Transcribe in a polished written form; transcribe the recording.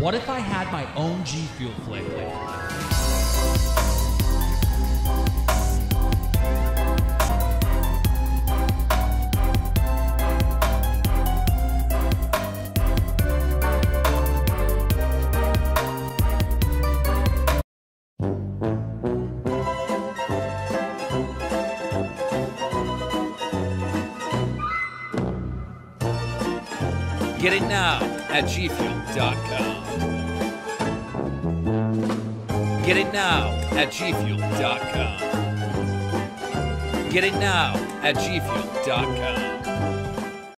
What if I had my own G Fuel flavor? Get it now at gfuel.com. Get it now at gfuel.com. Get it now at gfuel.com.